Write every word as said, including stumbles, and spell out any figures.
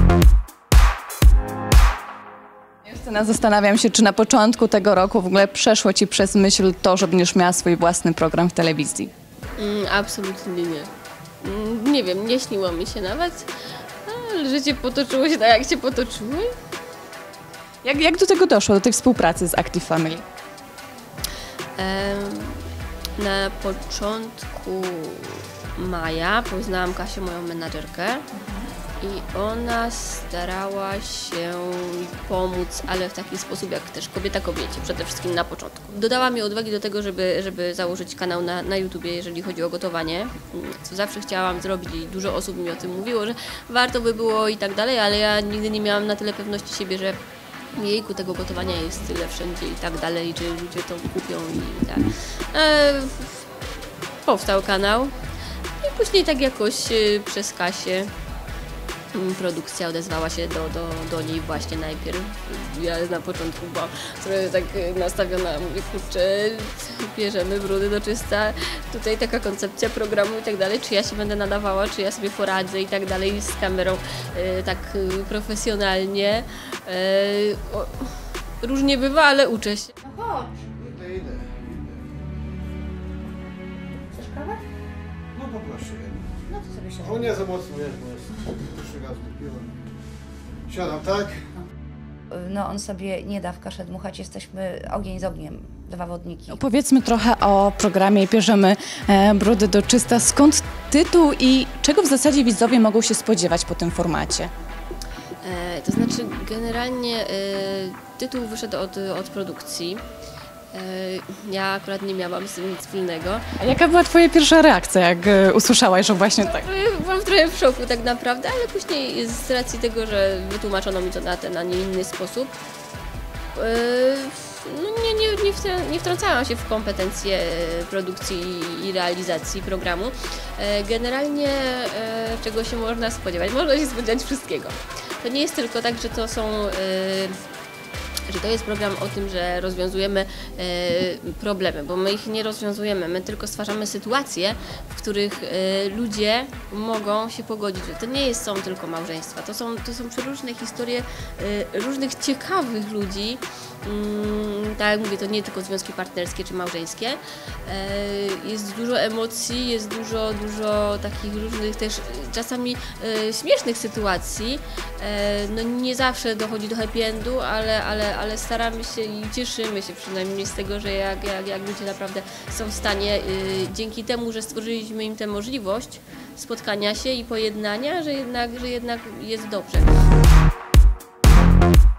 Justyna, zastanawiam się, czy na początku tego roku w ogóle przeszło Ci przez myśl to, że będziesz miała swój własny program w telewizji? Mm, absolutnie nie. Mm, nie wiem, nie śniło mi się nawet, ale życie potoczyło się tak, jak się potoczyło. Jak, jak do tego doszło, do tej współpracy z Active Family? Em, na początku maja poznałam Kasię, moją menadżerkę. I ona starała się mi pomóc, ale w taki sposób, jak też kobieta kobiecie, przede wszystkim na początku. Dodała mi odwagi do tego, żeby, żeby założyć kanał na, na YouTubie, jeżeli chodzi o gotowanie, co zawsze chciałam zrobić i dużo osób mi o tym mówiło, że warto by było i tak dalej, ale ja nigdy nie miałam na tyle pewności siebie, że jejku, tego gotowania jest tyle wszędzie i tak dalej, czy ludzie to kupią i tak. E, powstał kanał i później tak jakoś e, przez Kasię produkcja odezwała się do, do, do niej właśnie najpierw. Ja na początku byłam trochę tak nastawiona, mówię, kurczę, bierzemy brudy do czysta, tutaj taka koncepcja programu i tak dalej, czy ja się będę nadawała, czy ja sobie poradzę i tak dalej z kamerą e, tak profesjonalnie. E, o, różnie bywa, ale uczę się. No chodź. Idę, idę, idę. Chcesz kawę? No poproszę. No to sobie siadaj. O nie za mocno, wiesz, bo jest trzy razy wypiłem. Siadam, tak? No on sobie nie da w kaszę dmuchać, jesteśmy ogień z ogniem, dwa wodniki. Powiedzmy trochę o programie Bierzemy e, brudy do czysta. Skąd tytuł i czego w zasadzie widzowie mogą się spodziewać po tym formacie? E, to znaczy generalnie e, tytuł wyszedł od, od produkcji. E, ja akurat nie miałam z tym nic wspólnego. A jaka była Twoja pierwsza reakcja, jak e, usłyszałaś, że właśnie tak? E, Byłam trochę w szoku tak naprawdę, ale później z racji tego, że wytłumaczono mi to na ten, a nie inny sposób, e, no nie, nie, nie, wtrę- nie wtrącałam się w kompetencje produkcji i realizacji programu. E, Generalnie e, czego się można spodziewać? Można się spodziewać wszystkiego. To nie jest tylko tak, że to są, e, że to jest program o tym, że rozwiązujemy e, problemy, bo my ich nie rozwiązujemy, my tylko stwarzamy sytuacje, w których e, ludzie mogą się pogodzić. To nie jest, są tylko małżeństwa, to są, to są przeróżne historie e, różnych ciekawych ludzi. Mm, tak jak mówię, to nie tylko związki partnerskie czy małżeńskie. E, jest dużo emocji, jest dużo, dużo takich różnych też czasami e, śmiesznych sytuacji. E, no nie zawsze dochodzi do happy endu, ale, ale, ale staramy się i cieszymy się przynajmniej z tego, że jak, jak, jak ludzie naprawdę są w stanie e, dzięki temu, że stworzyliśmy im tę możliwość spotkania się i pojednania, że jednak, że jednak jest dobrze.